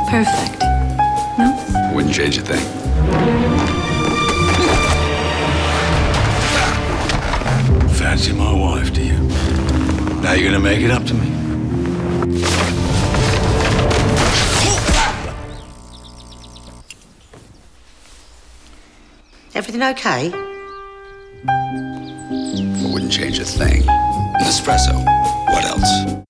perfect. No? Wouldn't change a thing. Fancy my wife, do you? Now you're gonna make it up to me? Everything okay? Wouldn't change a thing. An espresso. What else?